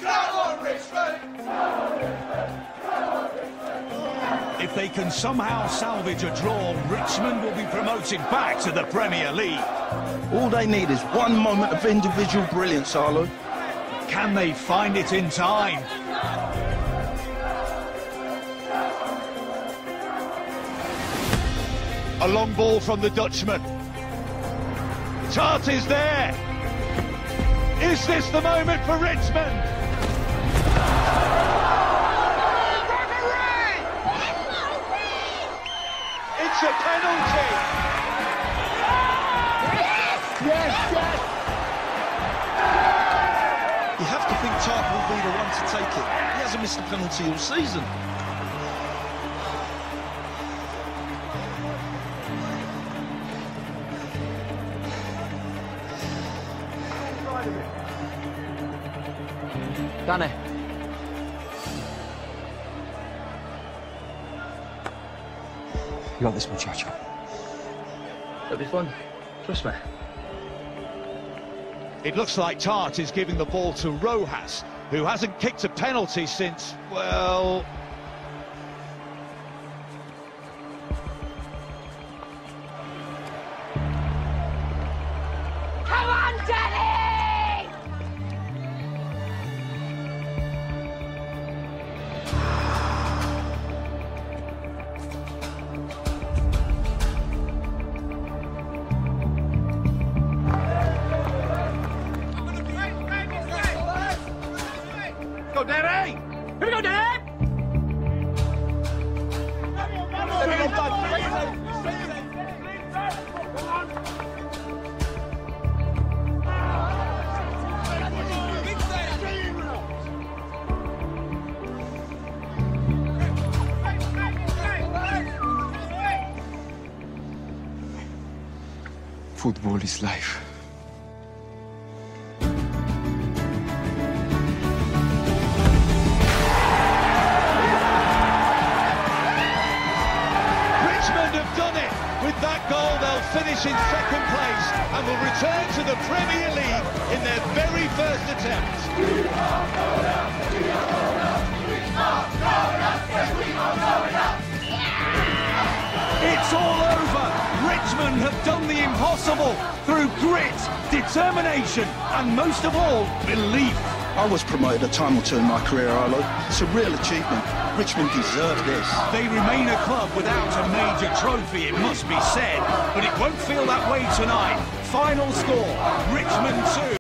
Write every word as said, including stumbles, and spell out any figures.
Come on, Richmond! If they can somehow salvage a draw, Richmond will be promoted back to the Premier League. All they need is one moment of individual brilliance, Arlo. Can they find it in time? A long ball from the Dutchman. Tart is there. Is this the moment for Richmond? It's a penalty. Yes, yes! You have to think Tart will be the one to take it. He hasn't missed a penalty all season. Done it. You got this, muchacho. It'll be fun. Trust me. It looks like Tart is giving the ball to Rojas, who hasn't kicked a penalty since, well... Come on, Daddy! Go, Daddy! Here we go, Dad! Football is life. Richmond have done it! With that goal, they'll finish in second place and will return to the Premier League in their very first attempt. It's all over! Richmond have done the impossible through grit, determination, and most of all, belief. I was promoted a time or two in my career, Arlo. It's a real achievement. Richmond deserve this. They remain a club without a major trophy, it must be said, but it won't feel that way tonight. Final score, Richmond two.